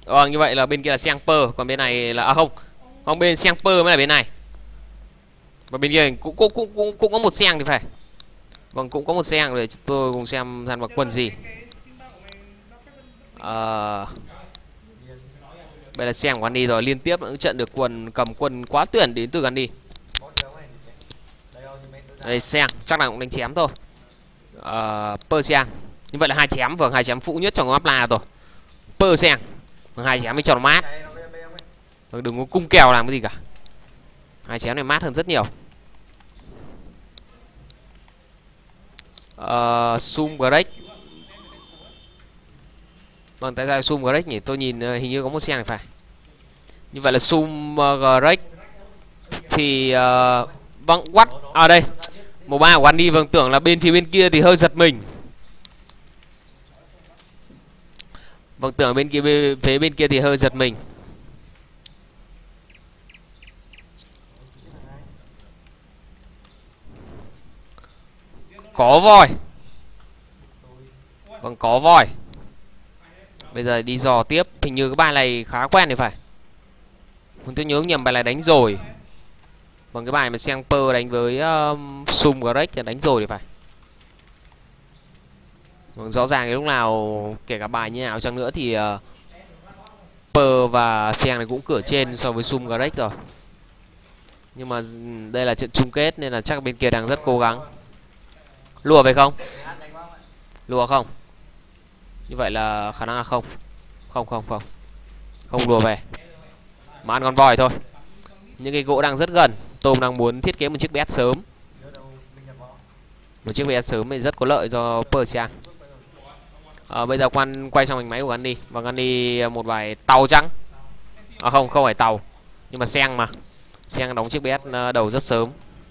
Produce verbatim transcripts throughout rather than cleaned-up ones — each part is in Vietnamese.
Vâng, như vậy là bên kia là Semper, còn bên này là à không. Không, bên Semper mới là bên này. Và bên kia cũng cũng cũng cũng, cũng có một Seng thì phải. Vâng, cũng có một Seng, để tôi cùng xem dàn mặc quần gì. Ờ Đây là Seng của Gandhi rồi, liên tiếp những trận được quần cầm quân quá tuyển đến từ Gandhi. Đây Seng, chắc là cũng đánh chém thôi. Ờ Persian. Như vậy là hai chém, vâng, hai chém phụ nhất trong map là rồi. Persian. Vâng, hai chém mới cho nó mát. Vâng, đừng có cung kèo làm cái gì cả. Hai chém này mát hơn rất nhiều. Ờ Sum Break. Vâng, tại sao Sum Break nhỉ? Tôi nhìn hình như có một Seng này phải. Như vậy là Sum Break thì uh, vâng, what ở à, đây một ba của Gandhi. Vâng, tưởng là bên phía bên kia thì hơi giật mình. Vâng, tưởng bên kia bên, phía bên kia thì hơi giật mình. Có voi. Vâng, có voi. Bây giờ đi dò tiếp. Hình như cái bài này khá quen thì phải. Tôi nhớ nhầm bài này đánh rồi. Vâng, cái bài mà Semper đánh với um, Sum Break đánh rồi thì phải. Vâng, rõ ràng cái lúc nào kể cả bài như nào chăng nữa thì uh, Per và Seng này cũng cửa trên so với Sum Break rồi. Nhưng mà đây là trận chung kết nên là chắc bên kia đang rất cố gắng. Lùa về không? Lùa không? Như vậy là khả năng là không. Không không không. Không lùa về. Mà ăn con voi thôi. Những cái gỗ đang rất gần. Tôm đang muốn thiết kế một chiếc bé sớm. Một chiếc bé sớm thì rất có lợi cho Persian. À, bây giờ quan quay sang mình máy của Gandhi. Và Gandhi một vài tàu trắng. À không, không phải tàu. Nhưng mà Seng mà. Seng đóng chiếc bé đầu rất sớm.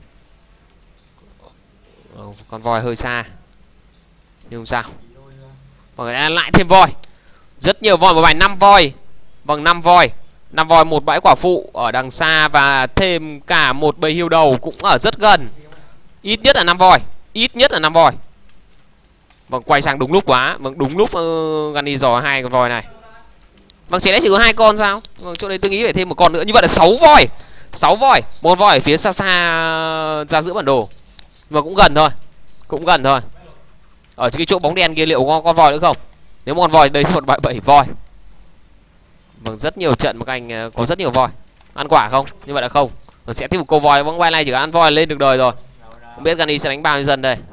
Ờ, con voi hơi xa. Nhưng không sao. Và lại thêm voi. Rất nhiều voi, một bài năm voi. Vâng, năm voi. năm voi, một bãi quả phụ ở đằng xa. Và thêm cả một bầy hiêu đầu cũng ở rất gần. Ít nhất là năm voi. Ít nhất là năm voi. Vâng, quay sang đúng lúc quá. Vâng, đúng lúc uh, Gandhi dò hai con voi này. Vâng, chỉ lẽ chỉ có hai con sao? Vâng, chỗ này tôi nghĩ phải thêm một con nữa. Như vậy là sáu voi. sáu voi. Một con voi ở phía xa xa ra giữa bản đồ. Mà cũng gần thôi. Cũng gần thôi. Ở cái chỗ bóng đen kia liệu có con voi nữa không? Nếu một con voi đây sẽ một bãi bảy voi. Vâng, rất nhiều trận mà các anh có rất nhiều voi. Ăn quả không? Như vậy là không. Vâng, sẽ tiếp một câu voi. Vâng, quay này chỉ có ăn voi lên được đời rồi. Không biết Gandhi sẽ đánh bao nhiêu dân đây.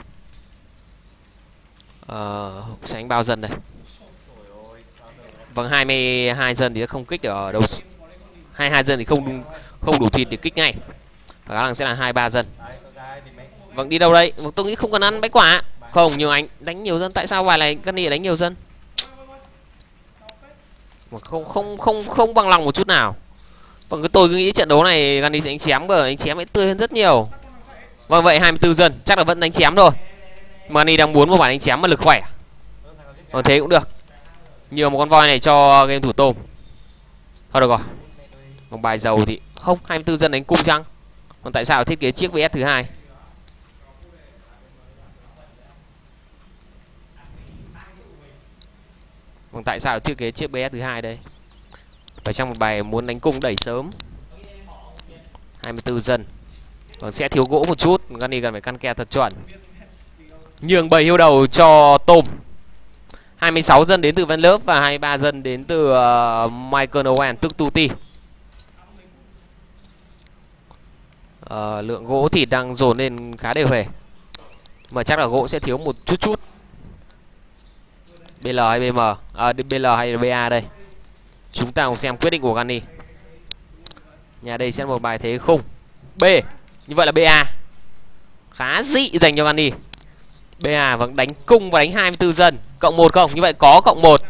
Ờ, sẽ đánh bao dân đây. Vâng, hai mươi hai dân thì không kích được ở đâu. hai mươi hai dân thì không không đủ thịt để kích ngay. Và khả năng sẽ là hai mươi ba dân. Vâng, đi đâu đây? Vâng, tôi nghĩ không cần ăn bánh quả. Không, nhiều anh đánh nhiều dân. Tại sao bài này Gandhi đánh nhiều dân? Mà không không không không bằng lòng một chút nào. Vâng, tôi cứ nghĩ trận đấu này Gandhi sẽ đánh chém cơ, anh chém ấy tươi hơn rất nhiều. Vâng, vậy hai mươi tư dân chắc là vẫn đánh chém thôi. Mà Gandhi đang muốn một bản đánh chém mà lực khỏe. Vâng, thế cũng được. Nhiều một con voi này cho game thủ tôm. Thôi được rồi. Một bài dầu thì không, hai mươi tư dân đánh cung chăng? Còn tại sao thiết kế chiếc vê ét thứ hai? Vâng, tại sao thiết kế chiếc bê ét thứ hai đây? Phải trong một bài muốn đánh cung đẩy sớm. hai mươi tư dân. Vâng, sẽ thiếu gỗ một chút. Gandhi cần phải căn ke thật chuẩn. Nhường bầy hiêu đầu cho tôm. hai mươi sáu dân đến từ Van Love và hai mươi ba dân đến từ uh, Michael Owen tức Tuti. uh, Lượng gỗ thì đang dồn lên khá đều hề. Mà chắc là gỗ sẽ thiếu một chút chút. bê lờ hay bê em? À, bê lờ hay bê a đây. Chúng ta cùng xem quyết định của Gandhi. Nhà đây sẽ một bài thế khung B. Như vậy là bê a. Khá dị dành cho Gandhi. bê a vẫn đánh cung và đánh hai mươi tư dân. Cộng một không? Như vậy có cộng một.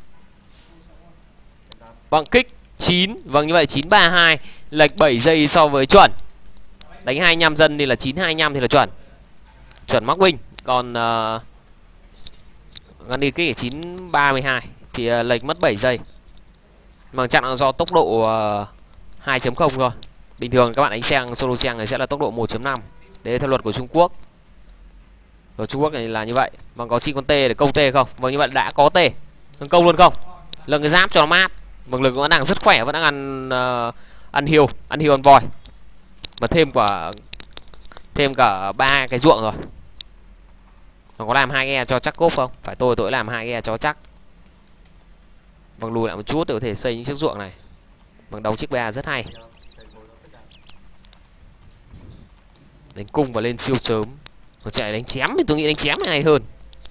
Vâng, kích chín. Vâng, như vậy chín ba hai. Lệch bảy giây so với chuẩn. Đánh hai mươi lăm dân thì là chín hai mươi lăm thì là chuẩn. Chuẩn mắc binh. Còn uh, Gandhi kích ở chín ba hai thì uh, lệch mất bảy giây. Vâng, chắc là do tốc độ uh, hai chấm không thôi. Bình thường các bạn đánh Seng solo Seng này sẽ là tốc độ một chấm năm. Đấy theo luật của Trung Quốc. Ở Trung Quốc này là như vậy. Vâng, có xin con T để câu T không? Vâng, như vậy đã có T. Vâng, câu luôn không? Lưng cái giáp cho nó mát. Vâng, lực vẫn đang rất khỏe, vẫn đang ăn uh, ăn hiêu, ăn hiêu ăn voi. Và thêm quả thêm cả ba cái ruộng rồi. Còn có làm hai ghe cho chắc cốp không? Phải tôi tôi làm hai ghe cho chắc. Vâng, lùi lại một chút để có thể xây những chiếc ruộng này. Vâng, đóng chiếc ba rất hay. Đánh cung và lên siêu sớm. Còn chạy đánh chém thì tôi nghĩ đánh chém hay hơn.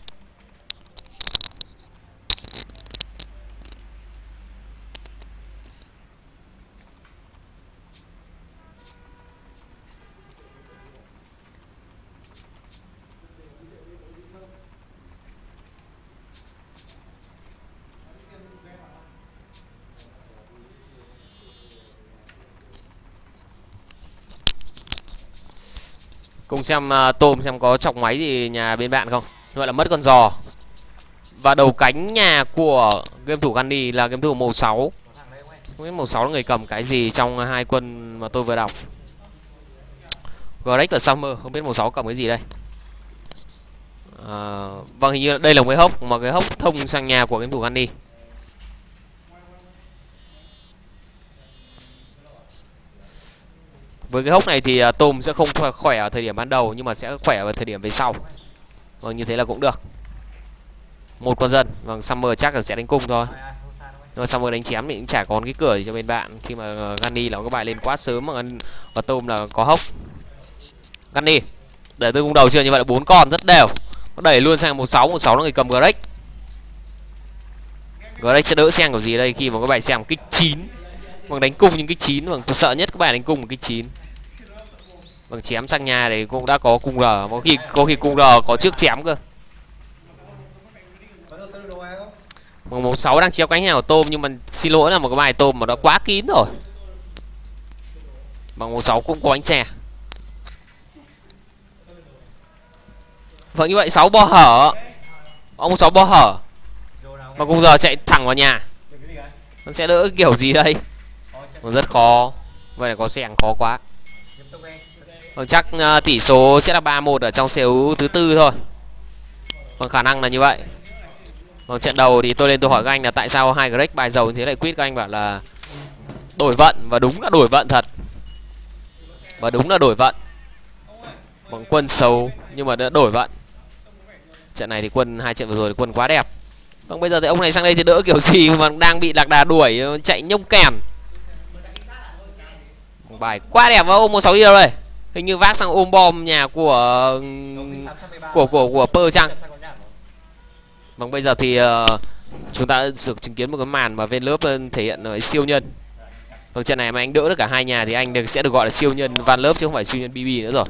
Cùng xem uh, tôm xem có chọc máy gì nhà bên bạn không. Gọi là mất con giò. Và đầu cánh nhà của game thủ Gandhi là game thủ màu sáu. Không biết màu sáu là người cầm cái gì trong hai quân mà tôi vừa đọc. Great và Summer, không biết màu sáu cầm cái gì đây. À, vâng, hình như đây là một cái hốc, mà cái hốc thông sang nhà của game thủ Gandhi. Với cái hốc này thì uh, tôm sẽ không khỏe ở thời điểm ban đầu, nhưng mà sẽ khỏe ở thời điểm về sau. Vâng, như thế là cũng được. Một con dân. Vâng, Summer chắc là sẽ đánh cung thôi. Nhưng mà Summer đánh chém thì cũng chả còn cái cửa gì cho bên bạn. Khi mà uh, Gandhi là các bạn lên quá sớm mà và tôm là có hốc. Gandhi để tôi cung đầu chưa, như vậy là bốn con rất đều. Nó đẩy luôn sang một sáu, một sáu là người cầm Great. Great sẽ đỡ xem của gì đây khi mà các bạn xem kích chín. Vâng, đánh cung nhưng kích chín. Vâng, tôi sợ nhất các bạn đánh cung một kích chín. Vâng, chém sang nhà thì cũng đã có cung R, có khi có khi cung R có trước chém cơ. Vâng, một sáu đang chéo cánh nhà của tôm, nhưng mà xin lỗi là một cái bài tôm mà đã quá kín rồi. Vâng, một sáu cũng có bánh xe. Vâng, như vậy sáu bo hở. Ông sáu bo hở. Và cung giờ chạy thẳng vào nhà. Nó sẽ đỡ kiểu gì đây? Vâng, rất khó. Vậy là có sẻng khó quá. Vâng, chắc uh, tỷ số sẽ là ba một ở trong xê u thứ tư thôi. Vâng, khả năng là như vậy. Vâng, trận đầu thì tôi lên tôi hỏi các anh là tại sao hai Great bài dầu như thế lại quýt, các anh bảo là đổi vận, và đúng là đổi vận thật. Và đúng là đổi vận. Vâng, quân xấu nhưng mà đã đổi vận. Trận này thì quân hai trận vừa rồi thì quân quá đẹp. Vâng, bây giờ thì ông này sang đây thì đỡ kiểu gì mà đang bị lạc đà đuổi chạy nhông kèn. Bài quá đẹp. Và ôm một sáu đi đâu đây? Hình như vác sang ôm bom nhà của của của của Pơ chăng? Vâng, bây giờ thì uh, chúng ta được chứng kiến một cái màn mà Van Lớp thể hiện uh, siêu nhân. Vâng, trận này mà anh đỡ được cả hai nhà thì anh được, sẽ được gọi là siêu nhân Van Lớp chứ không phải siêu nhân bê bê nữa rồi.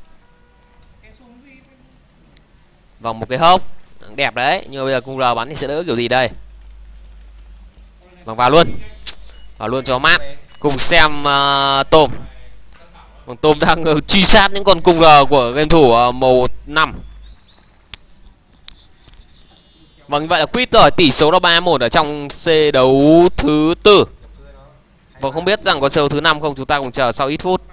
Vâng, một cái hốc đẹp đấy, nhưng mà bây giờ cung R bắn thì sẽ đỡ kiểu gì đây? Vâng, vào luôn. Vào luôn cho mát. Cùng xem uh, tôm. Vâng, tôm đang uh, truy sát những con cung R của game thủ uh, màu năm. Vâng, vậy là quýt rồi, tỷ số là ba một ở trong C đấu thứ tư. Vâng, không biết rằng có C đấu thứ năm không, chúng ta cùng chờ sau ít phút.